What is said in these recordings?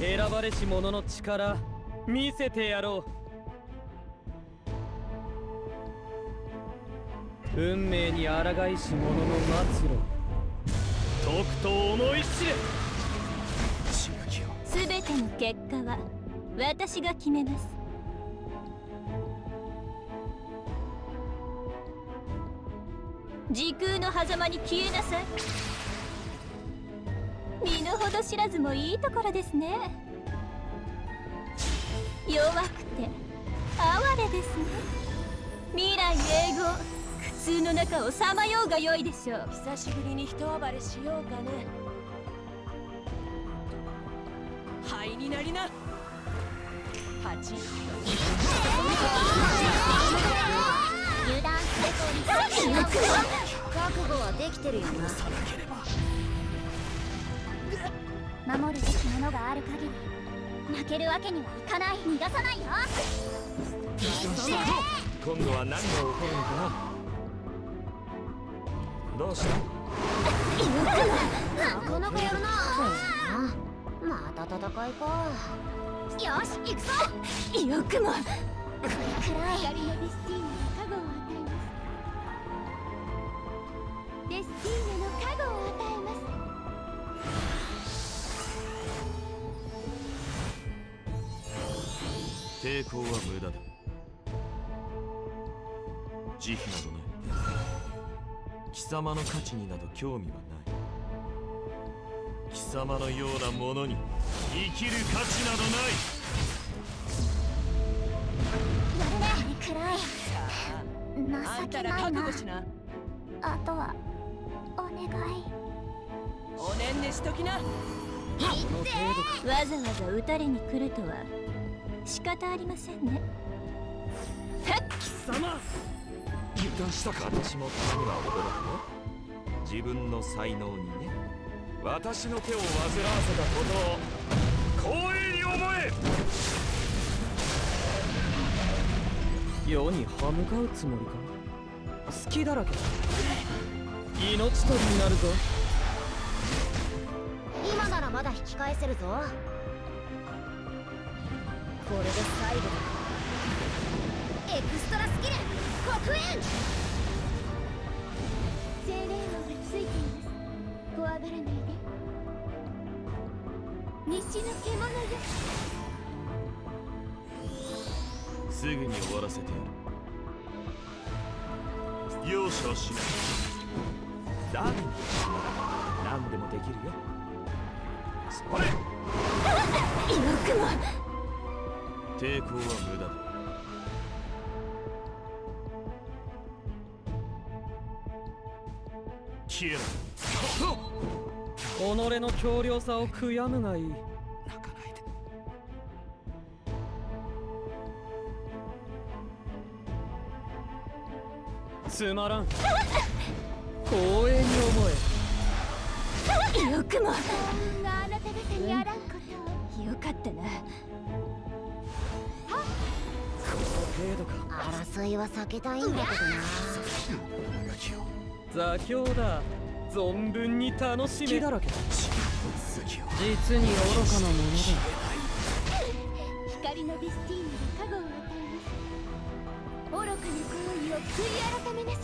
選ばれし者の力見せてやろう。運命に抗いし者の末路、とくと思い知れ。 すべての結果は私が決めます。時空の狭間に消えなさい。身の程知らずもいいところですね。弱くて哀れですね。未来永劫苦痛の中をさまようが良いでしょう。 久しぶりに一暴れしようかね。灰になりな。8 油断すると覚悟はできてるよな。守るべきものがある限り負けるわけにはいかない。逃がさないよ。 今度は何が起こるのかな。どうした？ なかなかやるな。また戦いか。よし行くぞ。 よくも暗い。 光のデスティーナの加護を与えます。デスティーナの加護を与えます。 抵抗は無駄だ。慈悲などね。貴様の価値になど興味はない。貴様のようなものに生きる価値などない。 やるね。暗い。 あん情けたら覚ないな。 悟しな。 あとはお願い。 おねんねしときな。 わざわざ撃たれに来るとは仕方ありませんね。 貴様油断したか。私もたまには驚くよ。自分の才能にね。私の手を煩わせたことを光栄に思え。世に歯向かうつもりか。好きだらけだ。命取りになるぞ。 今ならまだ引き返せるぞ。これで最後だ。エクストラスキル黒煙。 精霊王がついています。怖がらないで。西の獣よ。 すぐに終わらせてやる。容赦をしない。ダービンとしなら何でもできるよ。それ。 よくも抵抗は無駄だ。消えろ。己の強量さを悔やむがいい。泣かないで。つまらん。光栄に思え。 よくも幸運があなた方にあらんことを。 よかったな。 この程度か。 争いは避けたいんだけどな。 座興だ。存分に楽しめ。だらけだ。実に愚かなものだ。 光のディスティーナが加護を与えます。愚かな行為を悔い改めなさ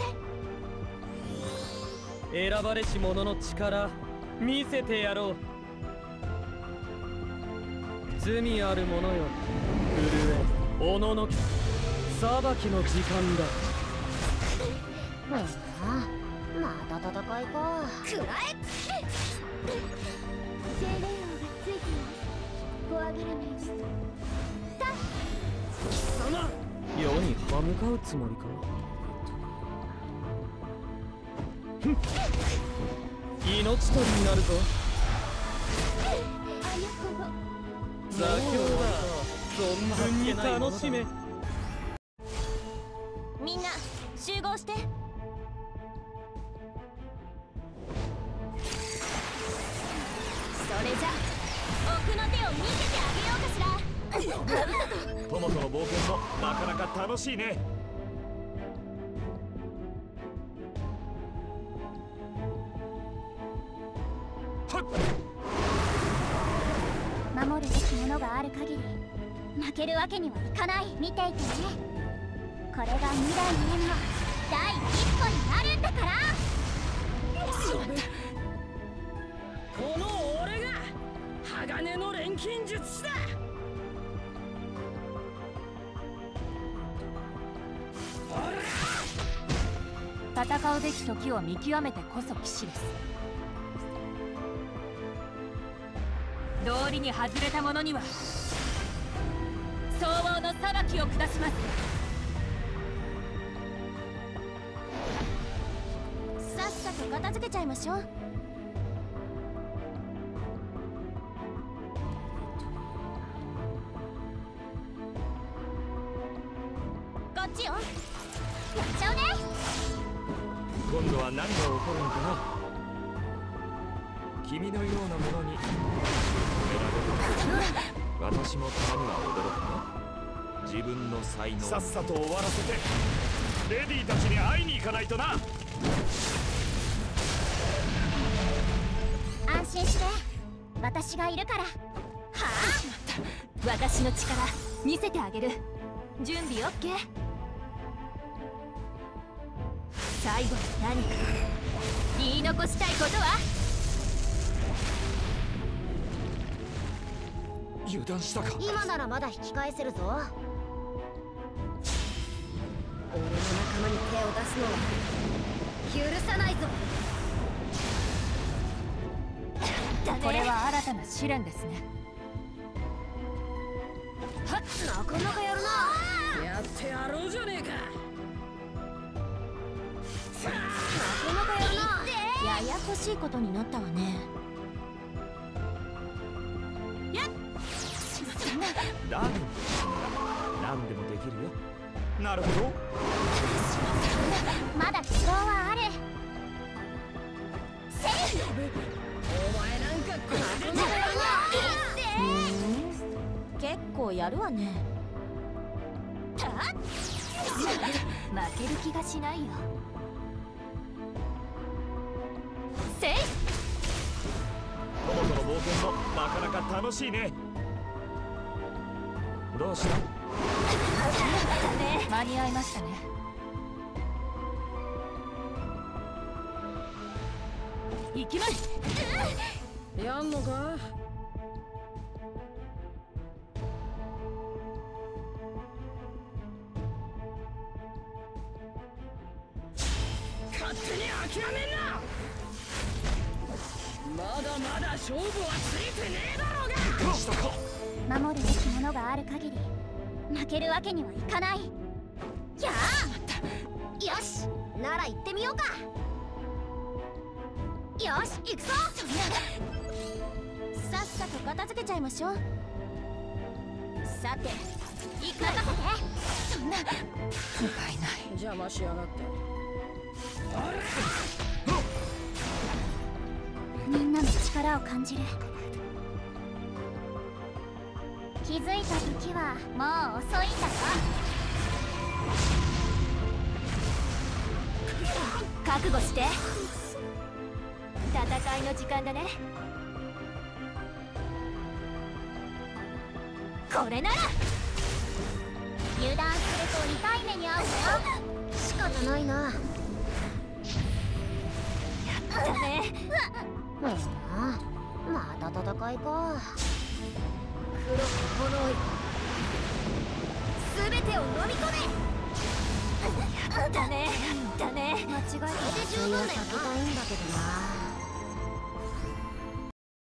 い。 選ばれし者の力見せてやろう。罪ある者よ、震えおののき裁きの時間だ。 また戦いか。 精霊王がついています。怖がらないで。 貴様世に歯向かうつもりか。ふん命取りになるぞ。 あやこも座興だ。存分に楽しめ。 みんな集合して。それじゃ奥の手を見せてあげようかしら。 トマトの冒険もなかなか楽しいね。 守守るべきものがある限り負けるわけにはいかない。見ていてね。これが未来への第一歩になるんだから。 この俺が鋼の錬金術師だ。 戦うべき時を見極めてこそ騎士です。道理に外れた者には相応の裁きを下します。 さっさと片付けちゃいましょう。こっちよ。やっちゃうね。 今度は何が起こるのかな。君のようなものに止められる。私もたまには驚くね。自分の才能さっさと終わらせてレディーたちに会いに行かないとな。 安心して、私がいるから。はあ、私の力見せてあげる。準備 OK。 最後に何か言い残したいことは。 油断したか。 今ならまだ引き返せるぞ。俺の仲間に手を出すのは許さないぞ。 これは新たな試練ですね。 はっ、なかなかやるな。 やってやろうじゃねえか。 なかなかやるな。 ややこしいことになったわね。 ダメ。何でもできるよ。なるほど。 まだ希望はある。セーフ。 お前なんかこれで結構やるわね。負ける気がしないよ。せい。 この子の冒険もなかなか楽しいね。どうした？ 間に合いましたね。 行きます。 やんのか。勝手に諦めんな。まだまだ勝負はついてねえだろうが。 どうしたか。 守るべきものがある限り負けるわけにはいかない。やあ、よし、なら行ってみようか。よし、行くぞ。 さっさと片付けちゃいましょう。さて、行かせて。そんな不甲斐ない。 邪魔しやがって。 みんなの力を感じる。気づいた時はもう遅いんだぞ。 覚悟して。戦いの時間だね。これなら油断すると痛い目に遭うぞ。仕方ないな。 やったね。 また戦いか。黒く炎い、すべてを飲み込め。 やったね。やったね。 間違えて十分だよな。避けたいんだけどな。